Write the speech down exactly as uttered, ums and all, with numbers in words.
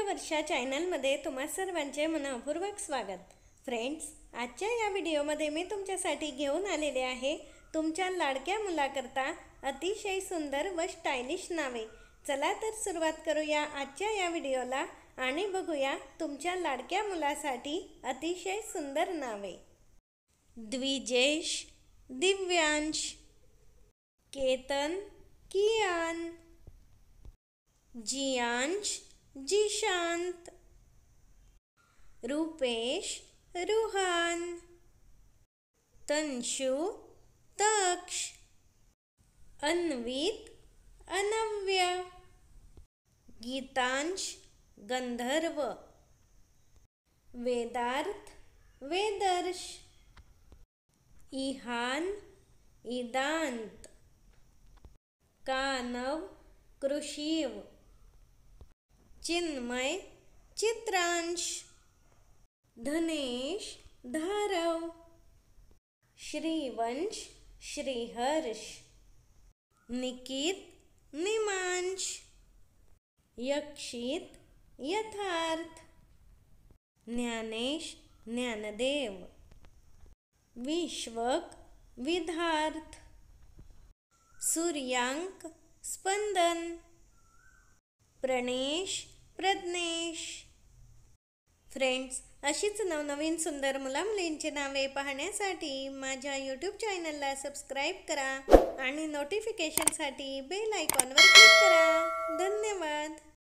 वर्षा चॅनलमध्ये तुम्हा सर्वांचे मनपूर्वक स्वागत। फ्रेंड्स, आजच्या या व्हिडिओमध्ये मी तुमच्यासाठी घेऊन आलेले आहे तुमच्या लाडक्या मुलाकरता अतिशय सुंदर व स्टाइलिश नावे। चला तर सुरुवात करूया आजच्या या व्हिडिओला आणि बघूया तुमच्या लाडक्या मुलासाठी अतिशय सुंदर नावे। द्विजेश, दिव्यांश, केतन, कियान, जियांश, जिशांत, रूपेश, रुहान, तंशु, तक्ष, अन्वित, अनव्य, गीतांश, गंधर्व, वेदार्थ, वेदर्श, इहान, इदांत, कानव, कृषिव, चिन्मय, चित्रांश, धनेश, धारव, श्रीवंश, श्रीहर्ष, निकित, निमांश, यक्षित, यथार्थ, ज्ञानेश, ज्ञानदेव, विश्वक, विधार्थ, सूर्यांक, स्पंदन, प्रणेश, प्रज्ञेश। फ्रेंड्स, अशीच नवनवीन सुंदर मुलामुलींची नावे पाहण्यासाठी माझ्या यूट्यूब चॅनलला सबस्क्राईब करा आणि नोटिफिकेशनसाठी बेल आयकॉनवर क्लिक करा। धन्यवाद।